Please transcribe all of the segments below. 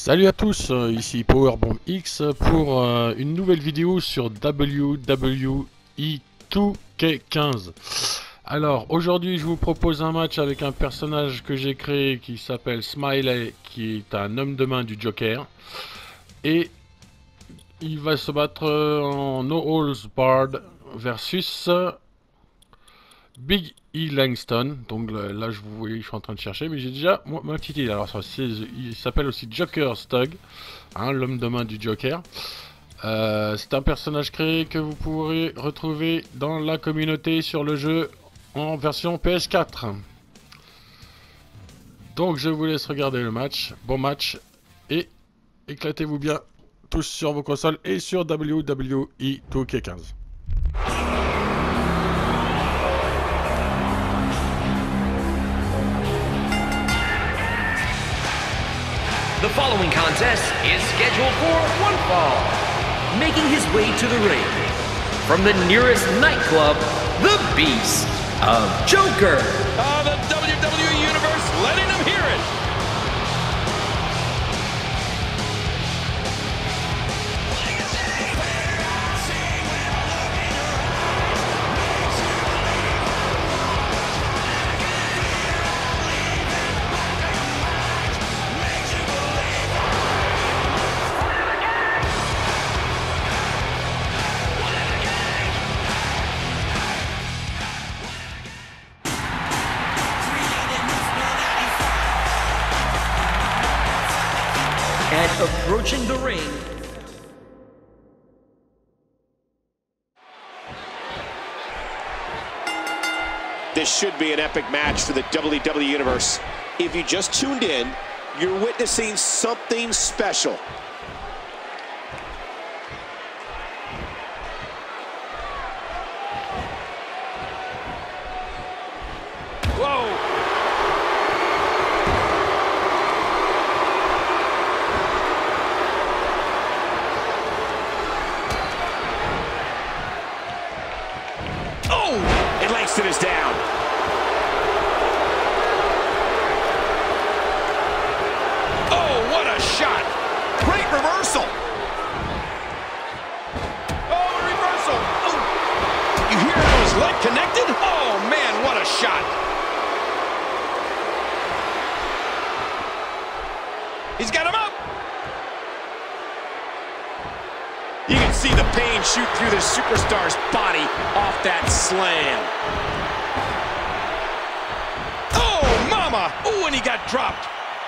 Salut à tous, ici Powerbomb X pour une nouvelle vidéo sur WWE 2K15. Alors aujourd'hui je vous propose un match avec un personnage que j'ai créé qui s'appelle Smiley, qui est un homme de main du Joker. Et il va se battre en No Holds Barred versus Big E Langston. Donc là je vous voyez, je suis en train de chercher, mais j'ai déjà ma petite idée. Alors il s'appelle aussi Joker Stug, hein, l'homme de main du Joker. C'est un personnage créé que vous pourrez retrouver dans la communauté sur le jeu en version PS4. Donc je vous laisse regarder le match. Bon match et éclatez-vous bien tous sur vos consoles et sur WWE 2K15. The following contest is scheduled for one fall. Making his way to the ring, from the nearest nightclub, the Beast of Joker. The WWE Universe letting him hear it. And approaching the ring, this should be an epic match for the WWE Universe. If you just tuned in, you're witnessing something special. Whoa. And Langston is down. Oh, what a shot. Great reversal. Oh, a reversal. Oh. You hear how his leg connected? Oh, man, what a shot. He's got him up. You can see the pain shoot through the superstar's body off that slam. Oh, mama. Oh, and he got dropped.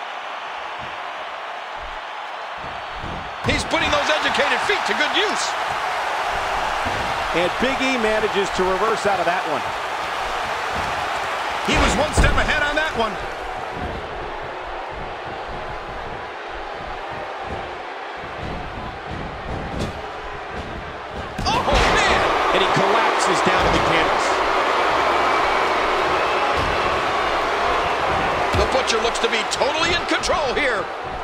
He's putting those educated feet to good use. And Big E manages to reverse out of that one. He was one step ahead on that one. Oh, man. And he collapses down to the canvas. The Butcher looks to be totally in control here.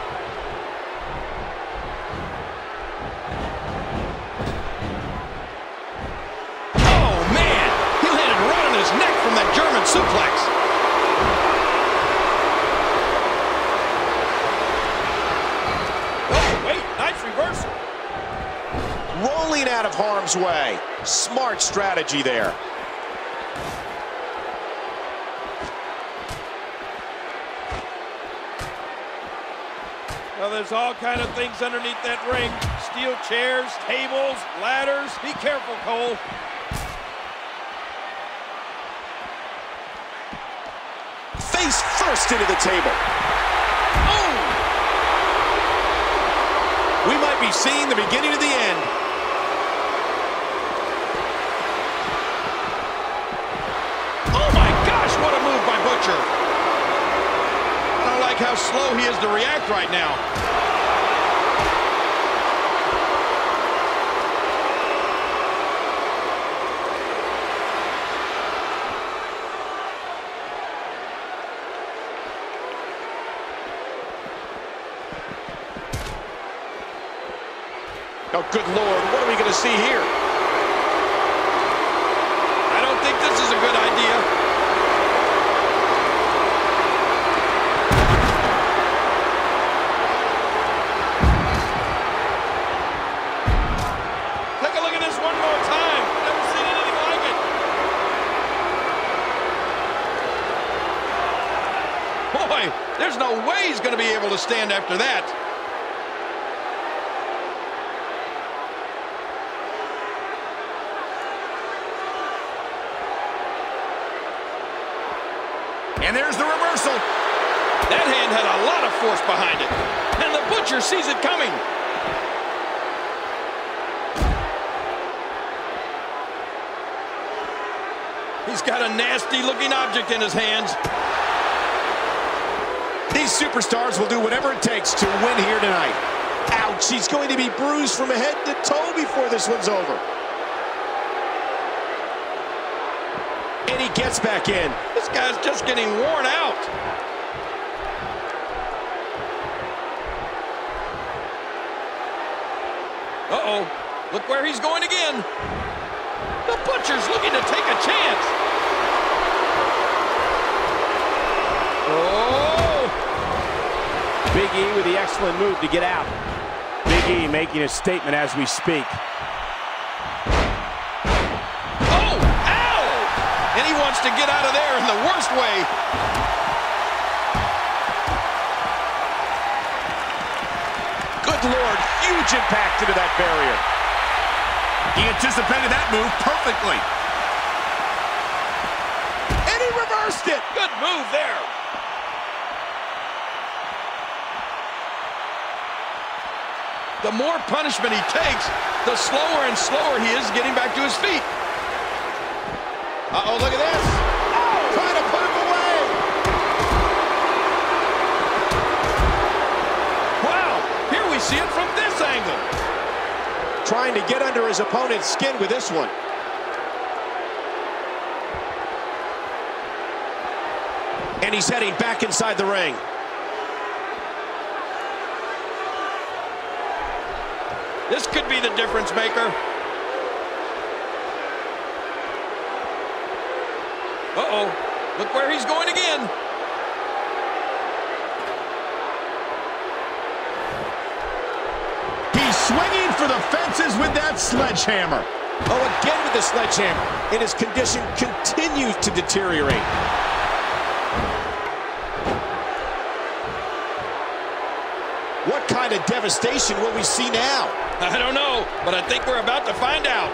Oh, man. He landed right on his neck from that German suplex. Oh, wait. Nice reversal. Rolling out of harm's way. Smart strategy there. Well, there's all kind of things underneath that ring. Steel chairs, tables, ladders. Be careful, Cole. Face first into the table. Oh! We might be seeing the beginning of the end. Oh my gosh, what a move by Butcher. I don't like how slow he is to react right now. Oh, good Lord, what are we going to see here? I don't think this is a good idea. There's no way he's going to be able to stand after that. And there's the reversal. That hand had a lot of force behind it. And the Butcher sees it coming. He's got a nasty-looking object in his hands. These superstars will do whatever it takes to win here tonight. Ouch, he's going to be bruised from head to toe before this one's over. And he gets back in. This guy's just getting worn out. Uh-oh, look where he's going again. The Butcher's looking to take a chance. Oh! Big E with the excellent move to get out. Big E making a statement as we speak. Oh! Ow! And he wants to get out of there in the worst way. Good Lord, huge impact into that barrier. He anticipated that move perfectly. And he reversed it. Good move there. The more punishment he takes, the slower and slower he is getting back to his feet. Uh-oh, look at this. Oh, Trying to put him away. wow. Here we see it from this angle. Trying to get under his opponent's skin with this one. And he's heading back inside the ring. This could be the difference maker. Uh-oh. Look where he's going again. He's swinging for the fences with that sledgehammer. Oh, again with the sledgehammer. And his condition continues to deteriorate. What kind of devastation will we see now? I don't know, but I think we're about to find out.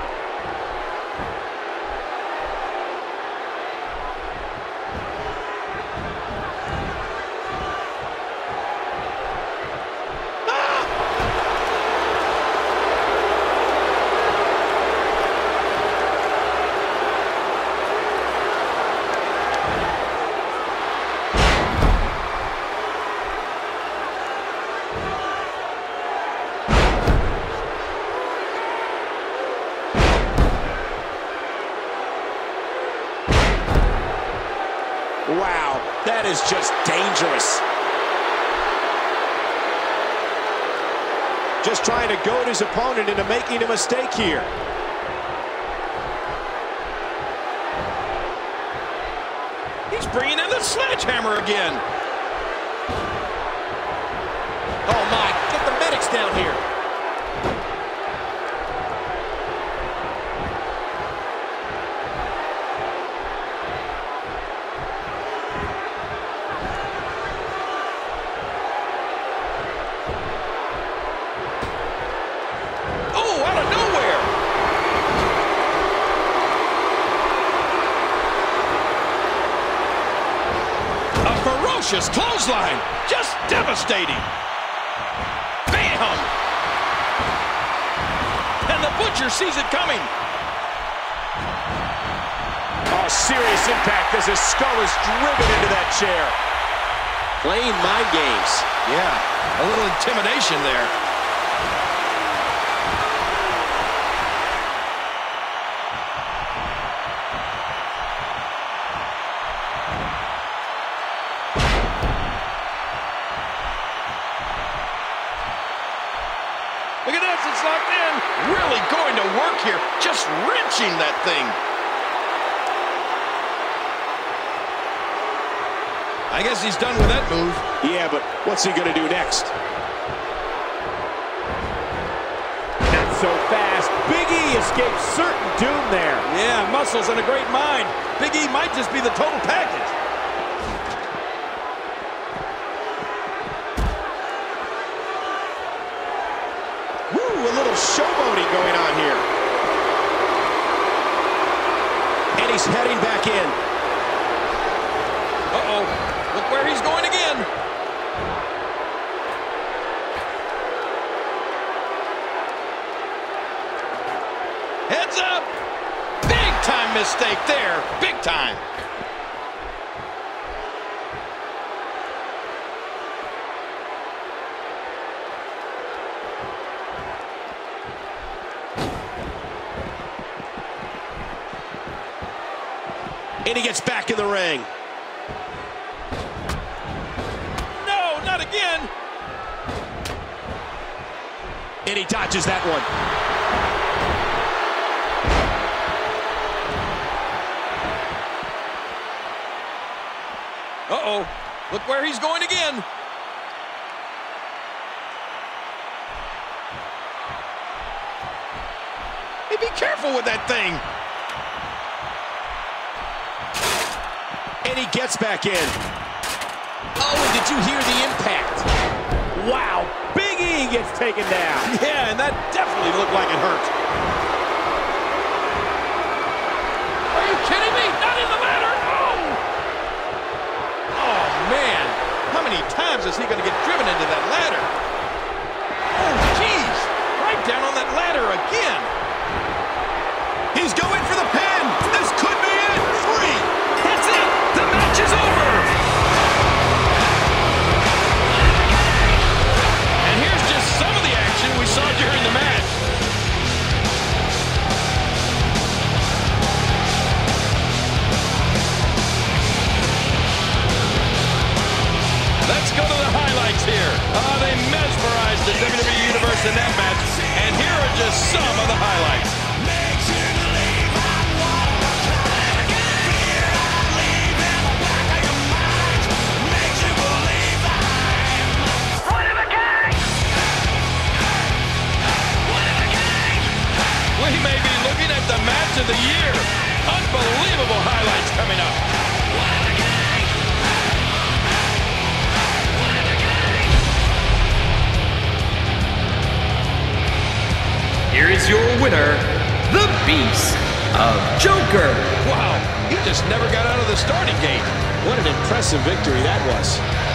Wow, that is just dangerous. Just trying to goad his opponent into making a mistake here. He's bringing in the sledgehammer again. Oh my, get the medics down here. Oh, out of nowhere. A ferocious clothesline. Just devastating. Bam! And the Butcher sees it coming. Oh, serious impact as his skull is driven into that chair. Playing mind games. Yeah, a little intimidation there. Look at this, it's locked in. Really going to work here, just wrenching that thing. I guess he's done with that move. Yeah, but what's he gonna do next? Not so fast. Big E escapes certain doom there. Yeah, muscles and a great mind. Big E might just be the total package. showboating going on here. And he's heading back in. Uh-oh. Look where he's going again. Heads up. Big time mistake there. Big time. And he gets back in the ring. No, not again. And he dodges that one. Uh-oh. Look where he's going again. Hey, be careful with that thing. And he gets back in. Oh, and did you hear the impact? Wow, Big E gets taken down. Yeah, and that definitely looked like it hurt. Are you kidding me? Not in the ladder. Oh! Oh, man. How many times is he going to get driven into that ladder? Oh, jeez. Right down on that ladder again. He's going for the pin. This could be it. 3. That's it! The match is over! And here's just some of the action we saw during the match. Let's go to the highlights here. Oh, they mesmerized the WWE Universe in that match. And here are just some of the highlights. We may be looking at the match of the year. Unbelievable highlights coming up. Here is your winner, the Beast of Joker. Wow, he just never got out of the starting gate. What an impressive victory that was.